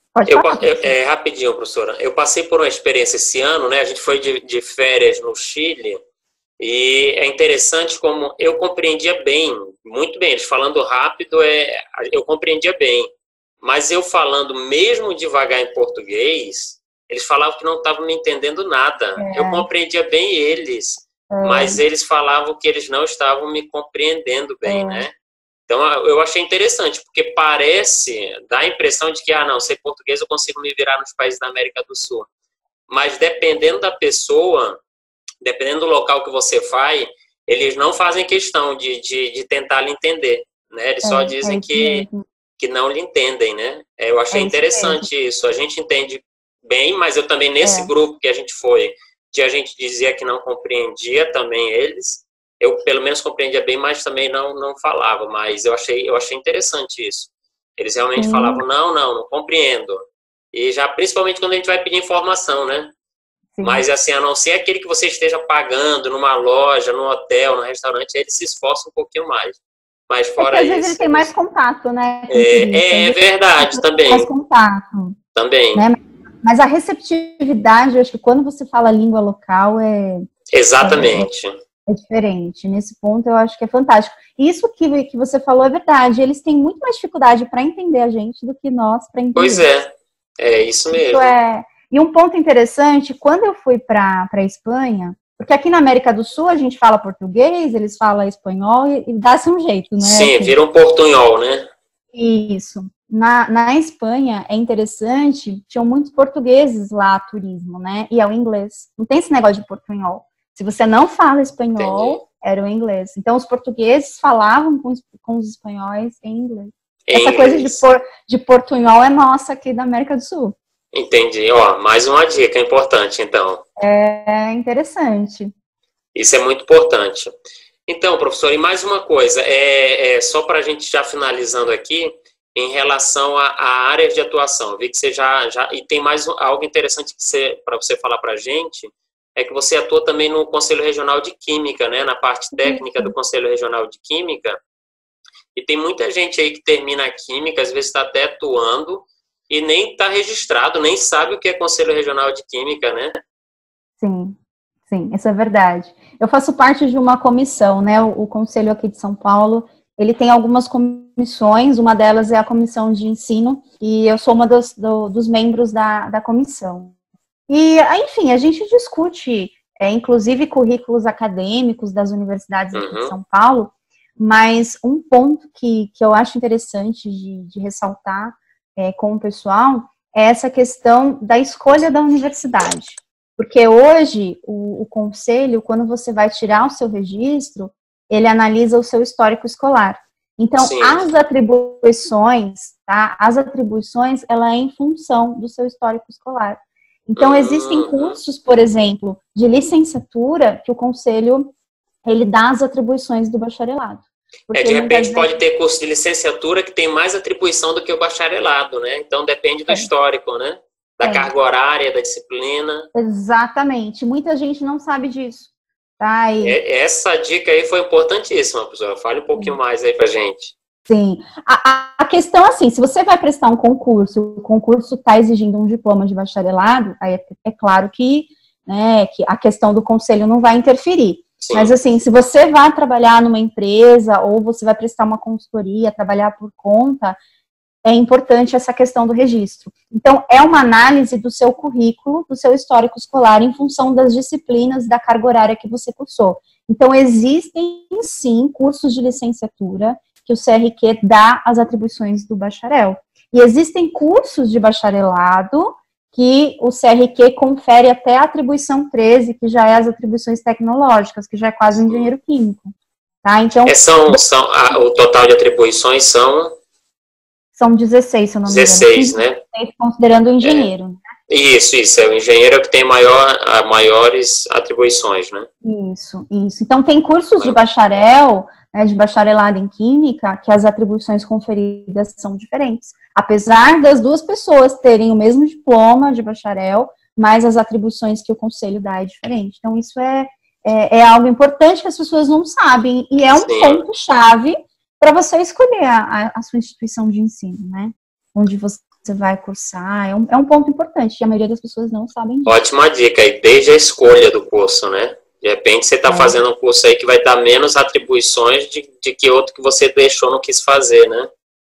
Rapidinho, professora. Eu passei por uma experiência esse ano, né? A gente foi de férias no Chile e é interessante como eu compreendia bem, muito bem. Eles falando rápido, eu compreendia bem. Mas eu falando mesmo devagar em português, eles falavam que não estavam me entendendo nada. Eu compreendia bem eles, mas eles falavam que eles não estavam me compreendendo bem, né? Então, eu achei interessante, porque dá a impressão de que, não, sei português, eu consigo me virar nos países da América do Sul. Mas dependendo da pessoa, dependendo do local que você vai, eles não fazem questão de tentar lhe entender, né? Eles só dizem que não lhe entendem, né? Eu achei interessante isso. A gente entende bem, mas eu também, nesse grupo que a gente foi, que a gente dizia que não compreendia também eles. Eu, pelo menos, compreendia bem, mas também não falava. Mas eu achei interessante isso. Eles realmente falavam, não compreendo. E já, principalmente quando a gente vai pedir informação, né? Sim. Mas, assim, a não ser aquele que você esteja pagando numa loja, num hotel, num restaurante, eles se esforçam um pouquinho mais. Mas fora isso... Às vezes ele tem mais contato, né? É verdade, também. Mais contato. Também. Né? Mas a receptividade, eu acho que quando você fala língua local, Exatamente. É diferente. Nesse ponto, eu acho que é fantástico. Isso que você falou é verdade. Eles têm muito mais dificuldade para entender a gente do que nós para entender. Pois é isso mesmo. E um ponto interessante, quando eu fui para a Espanha, porque aqui na América do Sul a gente fala português, eles falam espanhol e dá-se um jeito, né? Sim, vira um portunhol, né? Isso. Na Espanha, é interessante, tinham muitos portugueses lá, turismo, né? E é o inglês. Não tem esse negócio de portunhol. Se você não fala espanhol, era o inglês. Então, os portugueses falavam com os espanhóis em inglês. Essa coisa de portunhol é nossa aqui da América do Sul. Entendi. Ó, mais uma dica importante, então. É interessante. Isso é muito importante. Então, professor, e mais uma coisa, só para a gente já finalizando aqui, em relação a áreas de atuação. Eu vi que você e tem mais algo interessante para você falar para a gente, é que você atua também no Conselho Regional de Química, né, na parte técnica do Conselho Regional de Química, e tem muita gente aí que termina a Química, às vezes está até atuando, e nem está registrado, nem sabe o que é Conselho Regional de Química, né? Sim, isso é verdade. Eu faço parte de uma comissão, né, o Conselho aqui de São Paulo, ele tem algumas comissões, uma delas é a comissão de ensino, e eu sou uma dos membros da comissão. E, enfim, a gente discute, inclusive, currículos acadêmicos das universidades aqui de São Paulo, mas um ponto que eu acho interessante de ressaltar com o pessoal é essa questão da escolha da universidade. Porque hoje, o conselho, quando você vai tirar o seu registro, ele analisa o seu histórico escolar. Então, sim, as atribuições, tá? As atribuições, ela é em função do seu histórico escolar. Então, existem cursos, por exemplo, de licenciatura, que o conselho, ele dá as atribuições do bacharelado. De repente pode ter curso de licenciatura que tem mais atribuição do que o bacharelado, né? Então, depende do histórico, né? Da carga horária, da disciplina. Exatamente. Muita gente não sabe disso. Tá? Essa dica aí foi importantíssima, professora. Fale um pouquinho mais aí pra gente. Sim. A questão, assim, se você vai prestar um concurso, o concurso está exigindo um diploma de bacharelado, aí é claro que a questão do conselho não vai interferir. Sim. Mas, assim, se você vai trabalhar numa empresa ou você vai prestar uma consultoria, trabalhar por conta, é importante essa questão do registro. Então, é uma análise do seu currículo, do seu histórico escolar, em função das disciplinas da carga horária que você cursou. Então, existem, sim, cursos de licenciatura que o CRQ dá as atribuições do bacharel. E existem cursos de bacharelado que o CRQ confere até a atribuição 13, que já é as atribuições tecnológicas, que já é quase um engenheiro químico. Tá? Então, o total de atribuições são 16, se eu não me engano. 16, né? Considerando o engenheiro. Né? Isso. O engenheiro é o que tem maiores atribuições, né? Isso. Então, tem cursos de bacharel, de bacharelado em química, que as atribuições conferidas são diferentes. Apesar das duas pessoas terem o mesmo diploma de bacharel, mas as atribuições que o conselho dá é diferente. Então, isso é algo importante que as pessoas não sabem. E é um ponto-chave para você escolher a sua instituição de ensino, né? Onde você vai cursar. É um ponto importante, e a maioria das pessoas não sabem disso. Ótima dica, e desde a escolha do curso, né? De repente você está fazendo um curso aí que vai dar menos atribuições de que outro que você deixou, não quis fazer, né?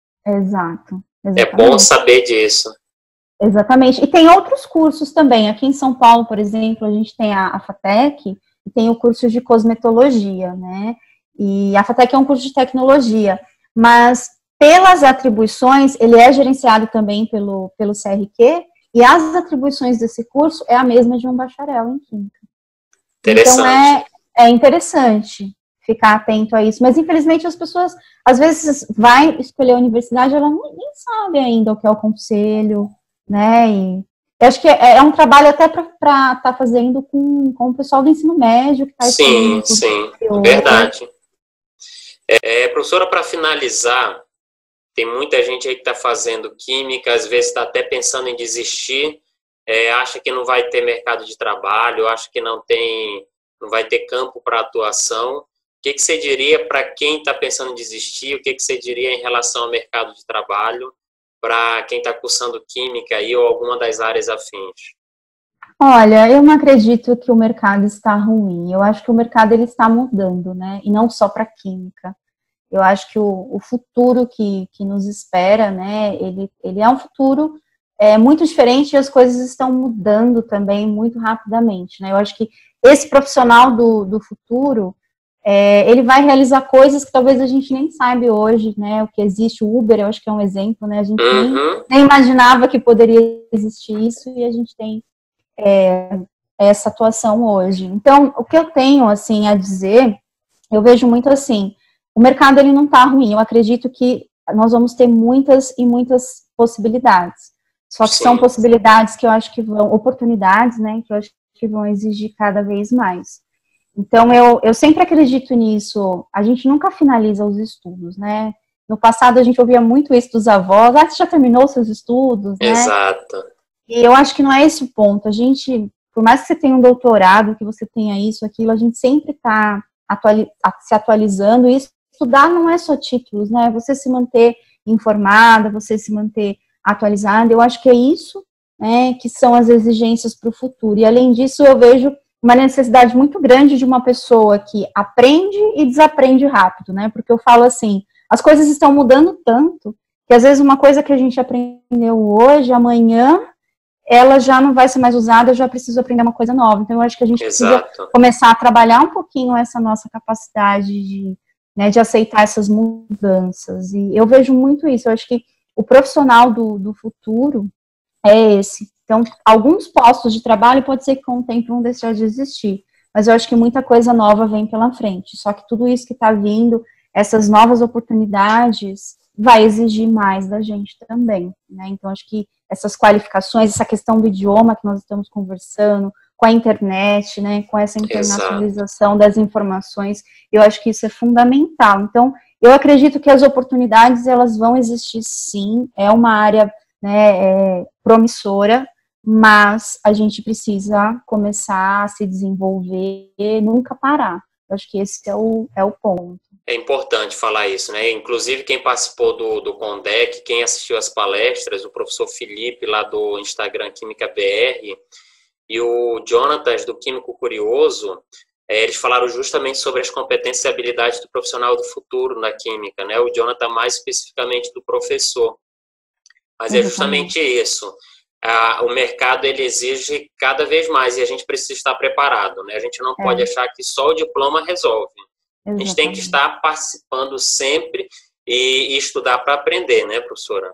Exato. É bom saber disso. Exatamente. E tem outros cursos também. Aqui em São Paulo, por exemplo, a gente tem a FATEC, e tem o curso de cosmetologia, né? E a FATEC é um curso de tecnologia, mas pelas atribuições, ele é gerenciado também pelo CRQ, e as atribuições desse curso é a mesma de um bacharel em química. Então, é interessante ficar atento a isso. Mas, infelizmente, as pessoas, às vezes, vai escolher a universidade, ela nem sabe ainda o que é o conselho, né? E eu acho que é um trabalho até para estar fazendo com o pessoal do ensino médio. Que tá sim, verdade. Professora, para finalizar, tem muita gente aí que está fazendo química, às vezes está até pensando em desistir, acha que não vai ter mercado de trabalho, acha que não vai ter campo para atuação. O que você diria para quem está pensando em desistir? O que você diria em relação ao mercado de trabalho para quem está cursando química aí ou alguma das áreas afins? Olha, eu não acredito que o mercado está ruim. Eu acho que o mercado ele está mudando, né? E não só para química. Eu acho que o futuro que nos espera, né? Ele é um futuro muito diferente e as coisas estão mudando também muito rapidamente, né? Eu acho que esse profissional do futuro, ele vai realizar coisas que talvez a gente nem saiba hoje, né? O que existe, o Uber, eu acho que é um exemplo, né? A gente nem imaginava que poderia existir isso e a gente tem essa atuação hoje. Então, o que eu tenho, assim, a dizer eu vejo muito assim, o mercado ele não está ruim, eu acredito que nós vamos ter muitas e muitas possibilidades. Só que são possibilidades que eu acho que vão, oportunidades, né, que eu acho que vão exigir cada vez mais. Então, eu sempre acredito nisso. A gente nunca finaliza os estudos, né? No passado, a gente ouvia muito isso dos avós. Ah, você já terminou seus estudos, né? Exato. E eu acho que não é esse o ponto. A gente, por mais que você tenha um doutorado, que você tenha isso, aquilo, a gente sempre está se atualizando. E estudar não é só títulos, né? Você se manter informada, você se manter atualizada. Eu acho que é isso, né, que são as exigências para o futuro. E, além disso, eu vejo uma necessidade muito grande de uma pessoa que aprende e desaprende rápido, né? Porque eu falo assim, as coisas estão mudando tanto que às vezes uma coisa que a gente aprendeu hoje, amanhã, ela já não vai ser mais usada, eu já preciso aprender uma coisa nova. Então, eu acho que a gente precisa começar a trabalhar um pouquinho essa nossa capacidade de, né, de aceitar essas mudanças. E eu vejo muito isso. Eu acho que o profissional do futuro é esse. Então, alguns postos de trabalho pode ser que com o tempo vão deixar de existir, mas eu acho que muita coisa nova vem pela frente. Só que tudo isso que está vindo, essas novas oportunidades, vai exigir mais da gente também, né? Então, acho que essas qualificações, essa questão do idioma que nós estamos conversando, com a internet, né, com essa internacionalização das informações, eu acho que isso é fundamental. Então, eu acredito que as oportunidades, elas vão existir sim, é uma área, né, promissora, mas a gente precisa começar a se desenvolver e nunca parar. Eu acho que esse é o ponto. É importante falar isso, né? Inclusive, quem participou do CONDEC, quem assistiu às palestras, o professor Felipe, lá do Instagram Química BR, e o Jonatas, do Químico Curioso, eles falaram justamente sobre as competências e habilidades do profissional do futuro na química, né? O Jonatas mais especificamente do professor. Mas é justamente isso. O mercado, ele exige cada vez mais e a gente precisa estar preparado, né? A gente não pode achar que só o diploma resolve. A gente tem que estar participando sempre e estudar para aprender, né, professora?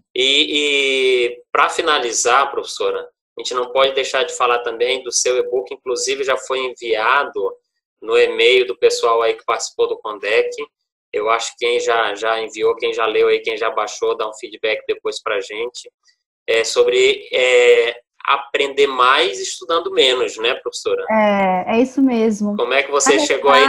E para finalizar, professora, a gente não pode deixar de falar também do seu e-book, inclusive já foi enviado no e-mail do pessoal aí que participou do CONDEC. Eu acho que quem já enviou, quem já leu aí, quem já baixou, dá um feedback depois para a gente. Sobre aprender mais estudando menos, né, professora? É isso mesmo. Como é que você chegou aí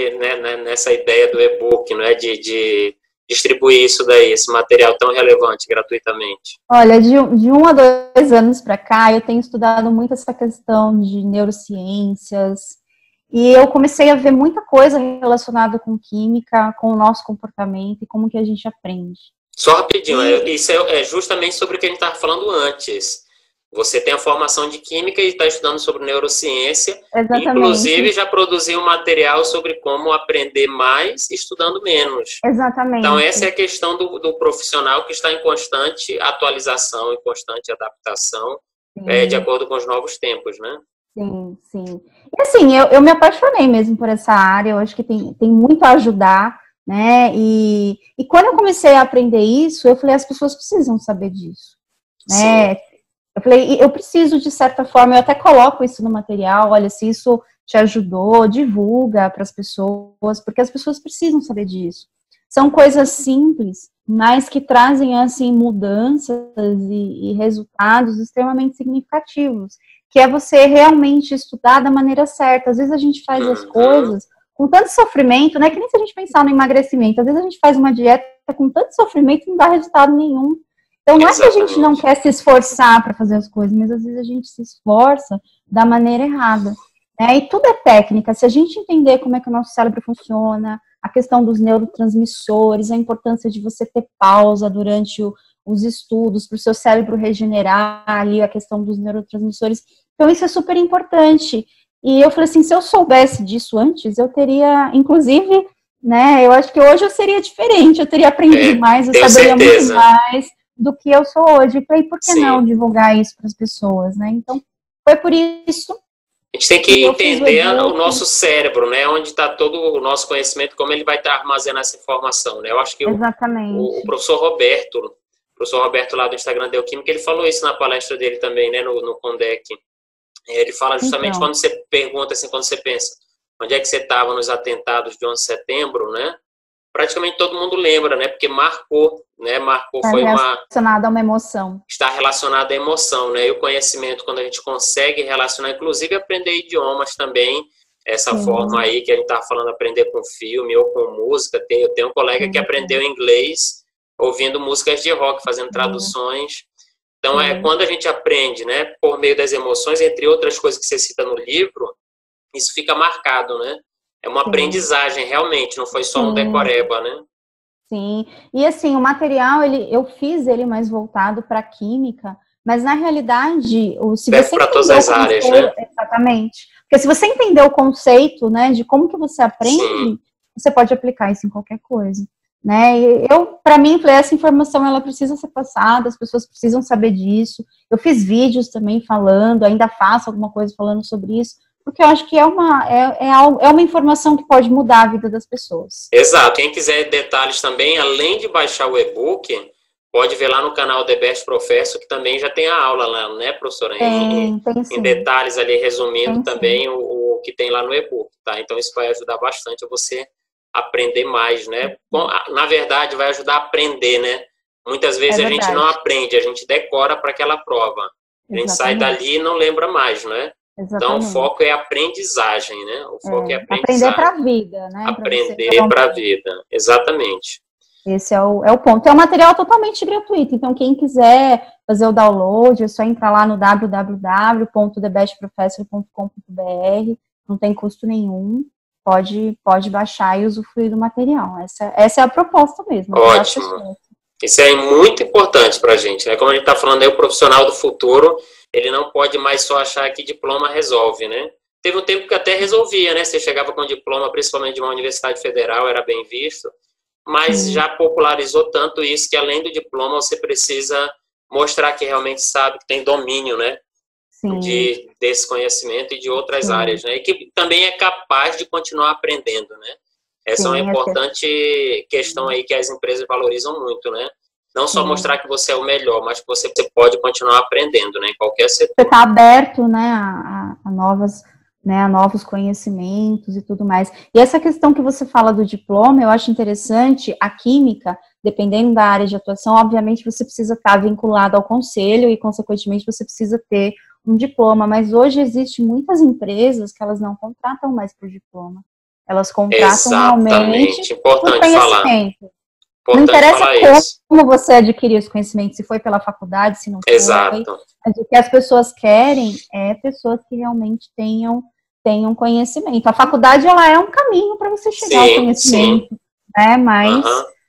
nessa ideia do e-book, né, de distribuir isso daí, esse material tão relevante, gratuitamente? Olha, de 1 a 2 anos para cá, eu tenho estudado muito essa questão de neurociências, e eu comecei a ver muita coisa relacionada com química, com o nosso comportamento e como que a gente aprende. Só rapidinho, isso é justamente sobre o que a gente estava falando antes. Você tem a formação de química e está estudando sobre neurociência. Exatamente. Inclusive, já produziu um material sobre como aprender mais estudando menos. Exatamente. Então, essa é a questão do profissional que está em constante atualização, em constante adaptação, de acordo com os novos tempos, né? Sim, sim. E assim, eu me apaixonei mesmo por essa área, eu acho que tem muito a ajudar, né? E quando eu comecei a aprender isso, eu falei, as pessoas precisam saber disso, né? Sim. Eu falei, eu preciso, de certa forma, eu até coloco isso no material, olha, se isso te ajudou, divulga para as pessoas, porque as pessoas precisam saber disso. São coisas simples, mas que trazem, assim, mudanças e resultados extremamente significativos, que é você realmente estudar da maneira certa. Às vezes a gente faz as coisas com tanto sofrimento, né, que nem se a gente pensar no emagrecimento, às vezes a gente faz uma dieta com tanto sofrimento e não dá resultado nenhum. Então, não é que a gente não quer se esforçar para fazer as coisas, mas às vezes a gente se esforça da maneira errada. Né? E tudo é técnica. Se a gente entender como é que o nosso cérebro funciona, a questão dos neurotransmissores, a importância de você ter pausa durante os estudos, para o seu cérebro regenerar ali, a questão dos neurotransmissores. Então, isso é super importante. E eu falei assim, se eu soubesse disso antes, eu teria, inclusive, né, eu acho que hoje eu seria diferente, eu teria aprendido mais, eu saberia muito mais do que eu sou hoje. E por que não divulgar isso para as pessoas, né? Então, foi por isso. A gente tem que entender o nosso cérebro, né? Onde está todo o nosso conhecimento, como ele vai estar armazenando essa informação, né? Eu acho que o professor Roberto lá do Instagram da Química, ele falou isso na palestra dele também, né? No CONDEC. Ele fala justamente quando você pergunta, assim, quando você pensa, onde é que você estava nos atentados de 11 de setembro, né? Praticamente todo mundo lembra, né? Porque marcou, né? Marcou, Está relacionado a uma emoção. Está relacionado à emoção, né? E o conhecimento, quando a gente consegue relacionar, inclusive aprender idiomas também, essa forma aí que a gente está falando, aprender com filme ou com música. Eu tenho um colega que aprendeu inglês ouvindo músicas de rock, fazendo traduções. Então, quando a gente aprende, né? Por meio das emoções, entre outras coisas que você cita no livro, isso fica marcado, né? É uma aprendizagem, realmente, não foi só um decoreba, né? Sim, e assim, o material, eu fiz ele mais voltado para química, mas na realidade, se deve você para todas as áreas, né? Exatamente. Porque se você entender o conceito, né, de como que você aprende, você pode aplicar isso em qualquer coisa, né? E para mim, essa informação, ela precisa ser passada, as pessoas precisam saber disso. Eu fiz vídeos também falando, ainda faço alguma coisa falando sobre isso, porque eu acho que é uma informação que pode mudar a vida das pessoas. Exato. Quem quiser detalhes também, além de baixar o e-book, pode ver lá no canal The Best Professor, que também já tem a aula lá, né, professora? Tem em detalhes ali, resumindo também o que tem lá no e-book, tá? Então, isso vai ajudar bastante a você aprender mais, né? Na verdade, vai ajudar a aprender, né? Muitas vezes a gente não aprende, a gente decora para aquela prova. A gente sai dali e não lembra mais, né? Então, o foco é aprendizagem, né? O foco é aprendizagem. Aprender para a vida, né? Aprender para a vida, exatamente. Esse é o ponto. É um material totalmente gratuito, então quem quiser fazer o download, é só entrar lá no www.thebestprofessor.com.br, não tem custo nenhum, pode baixar e usufruir do material. Essa é a proposta mesmo. Ótimo. Isso é muito importante para a gente, né? Como a gente está falando aí, o profissional do futuro, ele não pode mais só achar que diploma resolve, né? Teve um tempo que até resolvia, né? Você chegava com diploma, principalmente de uma universidade federal, era bem visto, mas já popularizou tanto isso que além do diploma você precisa mostrar que realmente sabe, que tem domínio, né? Desse conhecimento e de outras áreas, né? E que também é capaz de continuar aprendendo, né? Essa é uma importante questão aí que as empresas valorizam muito, né? Não só mostrar que você é o melhor, mas que você pode continuar aprendendo, né? Em qualquer setor. Você está aberto, né, a novos conhecimentos e tudo mais. E essa questão que você fala do diploma, eu acho interessante. A química, dependendo da área de atuação, obviamente você precisa estar vinculado ao conselho e, consequentemente, você precisa ter um diploma. Mas hoje existem muitas empresas que elas não contratam mais por diploma. Elas contratam realmente por conhecimento. Não interessa como você adquiriu esse conhecimento, se foi pela faculdade, se não foi. Mas o que as pessoas querem é pessoas que realmente tenham conhecimento. A faculdade, ela é um caminho para você chegar ao conhecimento, né? Mas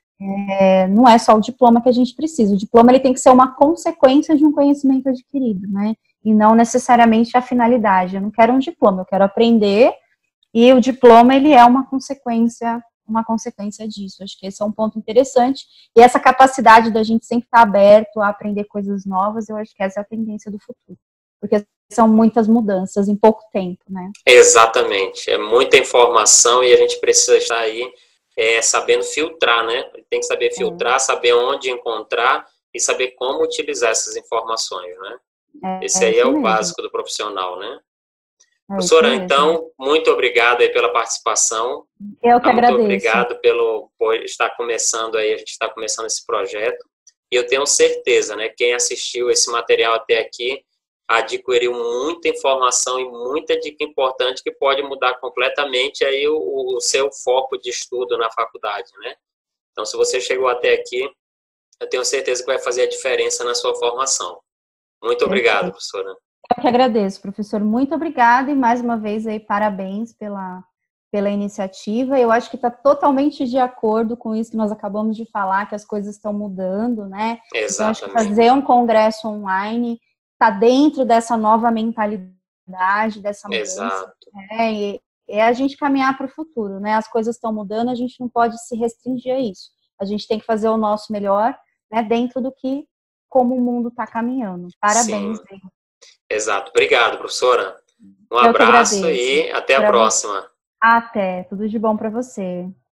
não é só o diploma que a gente precisa. O diploma, ele tem que ser uma consequência de um conhecimento adquirido, né? E não necessariamente a finalidade. Eu não quero um diploma, eu quero aprender, e o diploma, ele é uma consequência disso. Acho que esse é um ponto interessante. E essa capacidade da gente sempre estar aberto a aprender coisas novas, eu acho que essa é a tendência do futuro. Porque são muitas mudanças em pouco tempo, né? Exatamente. É muita informação e a gente precisa estar aí sabendo filtrar, né? Tem que saber filtrar, saber onde encontrar e saber como utilizar essas informações, né? Esse aí é o básico do profissional, né? Professora, então, muito obrigado aí pela participação. Eu que agradeço. Muito obrigado por estar começando aí, a gente está começando esse projeto. E eu tenho certeza, né, quem assistiu esse material até aqui adquiriu muita informação e muita dica importante que pode mudar completamente aí o seu foco de estudo na faculdade, né? Então, se você chegou até aqui, eu tenho certeza que vai fazer a diferença na sua formação. Muito obrigado, professora. Eu que agradeço, professor. Muito obrigada e mais uma vez aí parabéns pela iniciativa. Eu acho que está totalmente de acordo com isso que nós acabamos de falar, que as coisas estão mudando, né? Exatamente. Então, acho que fazer um congresso online está dentro dessa nova mentalidade, dessa mudança. Exato. E é a gente caminhar para o futuro, né? As coisas estão mudando, a gente não pode se restringir a isso. A gente tem que fazer o nosso melhor, né? Dentro do que, como o mundo está caminhando. Parabéns. Exato. Obrigado, professora. Um abraço e até a próxima. Até. Tudo de bom para você.